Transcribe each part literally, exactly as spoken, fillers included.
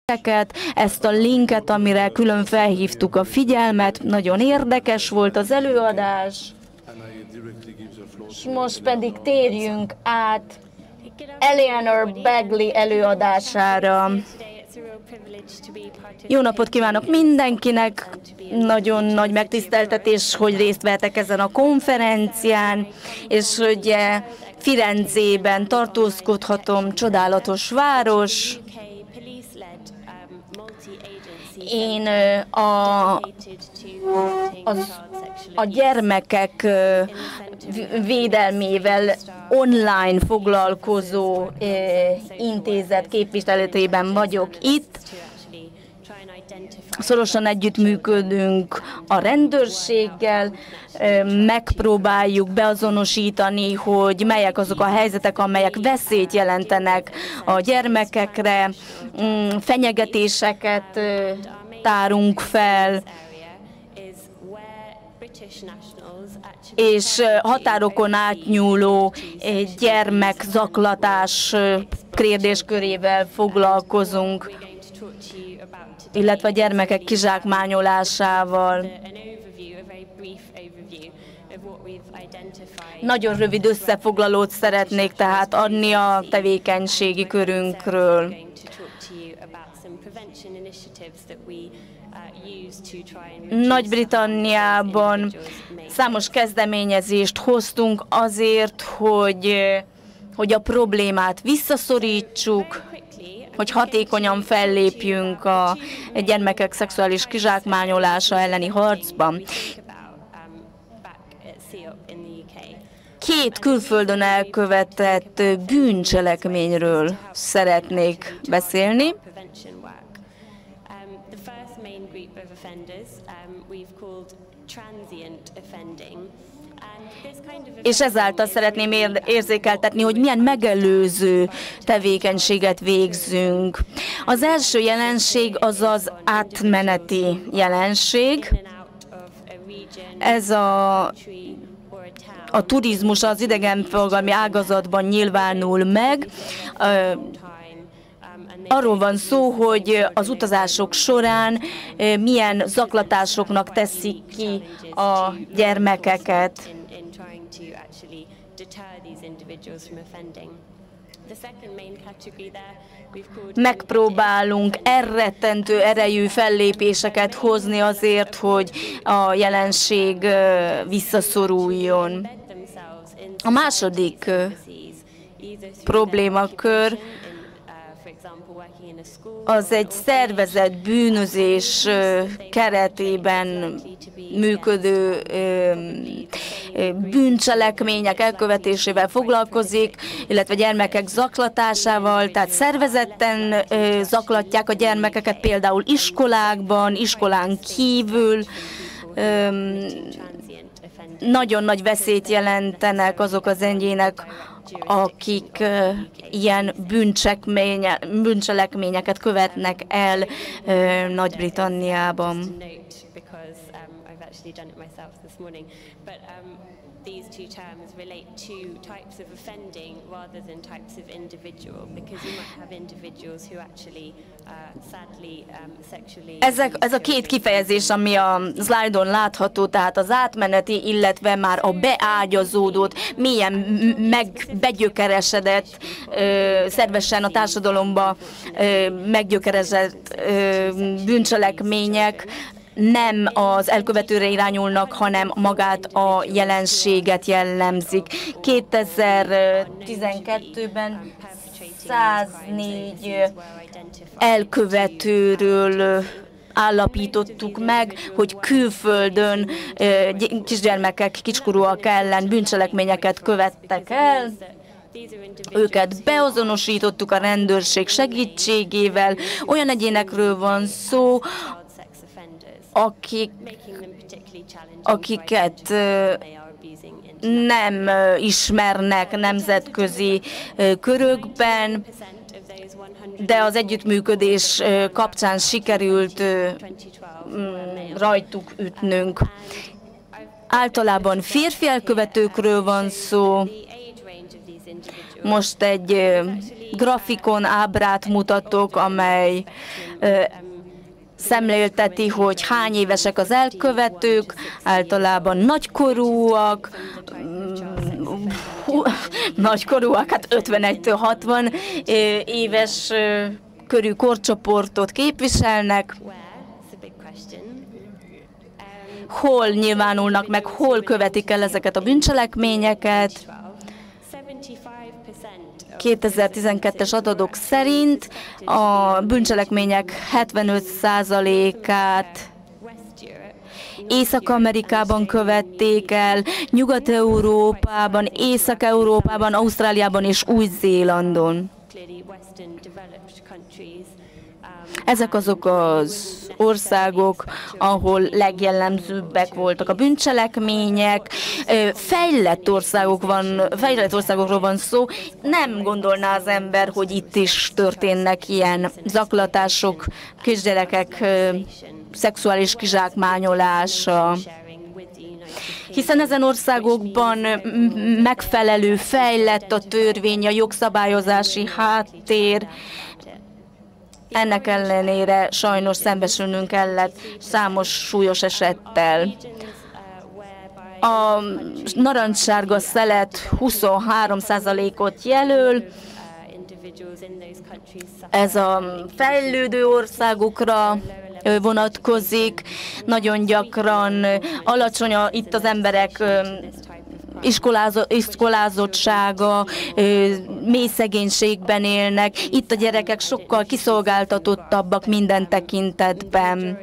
ezt a linket, amire külön felhívtuk a figyelmet. Nagyon érdekes volt az előadás. És most pedig térjünk át Eleanor Bagley előadására. Jó napot kívánok mindenkinek! Nagyon nagy megtiszteltetés, hogy részt vehetek ezen a konferencián, és hogy Firenzében tartózkodhatom, csodálatos város. Én a, az, a gyermekek védelmével online foglalkozó intézet képviseletében vagyok itt. Szorosan együttműködünk a rendőrséggel, megpróbáljuk beazonosítani, hogy melyek azok a helyzetek, amelyek veszélyt jelentenek a gyermekekre, fenyegetéseket tárunk fel, és határokon átnyúló gyermekzaklatás kérdéskörével foglalkozunk, illetve a gyermekek kizsákmányolásával. Nagyon rövid összefoglalót szeretnék tehát adni a tevékenységi körünkről. Nagy-Britanniában számos kezdeményezést hoztunk azért, hogy, hogy a problémát visszaszorítsuk, hogy hatékonyan fellépjünk a gyermekek szexuális kizsákmányolása elleni harcban. Két külföldön elkövetett bűncselekményről szeretnék beszélni. És ezáltal szeretném érzékeltetni, hogy milyen megelőző tevékenységet végzünk. Az első jelenség az az átmeneti jelenség. Ez a, a turizmus az idegenforgalmi ágazatban nyilvánul meg. Arról van szó, hogy az utazások során milyen zaklatásoknak teszik ki a gyermekeket. Megpróbálunk elrettentő erejű fellépéseket hozni azért, hogy a jelenség visszaszoruljon. A második problémakör az egy szervezett bűnözés keretében működő bűncselekmények elkövetésével foglalkozik, illetve gyermekek zaklatásával, tehát szervezetten zaklatják a gyermekeket, például iskolákban, iskolán kívül. Nagyon nagy veszélyt jelentenek azok az egyének, akik uh, ilyen bűncselekményeket követnek el uh, Nagy-Britanniában. These two terms relate to types of offending rather than types of individual, because you might have individuals who actually uh, sadly um, sexually. Ezek, ez a két kifejezés, ami a szlájdon látható, tehát az átmeneti, illetve már a beágyazódott, mélyen meg begyökeresedett, ö, szervesen a társadalomba ö, meggyökeresedett ö, bűncselekmények, nem az elkövetőre irányulnak, hanem magát a jelenséget jellemzik. kétezer-tizenkettőben száznégy elkövetőről állapítottuk meg, hogy külföldön kisgyermekek, kiskorúak ellen bűncselekményeket követtek el. Őket beazonosítottuk a rendőrség segítségével. Olyan egyénekről van szó, akik, akiket nem ismernek nemzetközi körökben, de az együttműködés kapcsán sikerült rajtuk ütnünk. Általában férfi elkövetőkről van szó, Most egy grafikon ábrát mutatok, amely szemlélteti, hogy hány évesek az elkövetők, általában nagykorúak, nagykorúak, hát ötvenegytől hatvan éves körű korcsoportot képviselnek. Hol nyilvánulnak meg, hol követik el ezeket a bűncselekményeket? kétezer-tizenkettes adatok szerint a bűncselekmények hetvenöt százalékát Észak-Amerikában követték el, Nyugat-Európában, Észak-Európában, Ausztráliában és Új-Zélandon. Ezek azok az országok, ahol legjellemzőbbek voltak a bűncselekmények. Fejlett országok van, fejlett országokról van szó. Nem gondolná az ember, hogy itt is történnek ilyen zaklatások, kisgyerekek szexuális kizsákmányolása. Hiszen ezen országokban megfelelő, fejlett a törvény, a jogszabályozási háttér. Ennek ellenére sajnos szembesülnünk kellett számos súlyos esettel. A narancssárga szelet huszonhárom százalékot jelöl, ez a fejlődő országokra vonatkozik, nagyon gyakran alacsony a, itt az emberek iskolázottsága, mély szegénységben élnek. Itt a gyerekek sokkal kiszolgáltatottabbak minden tekintetben.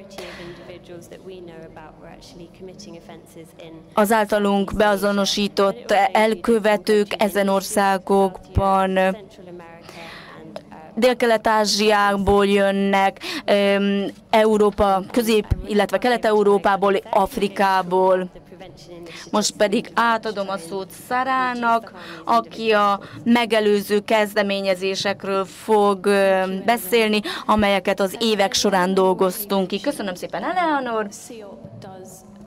Az általunk beazonosított elkövetők ezen országokban Dél-Kelet-Ázsiából jönnek, Európa, Közép, illetve Kelet-Európából, Afrikából. Most pedig átadom a szót Sarának, aki a megelőző kezdeményezésekről fog beszélni, amelyeket az évek során dolgoztunk ki. Köszönöm szépen, Eleanor!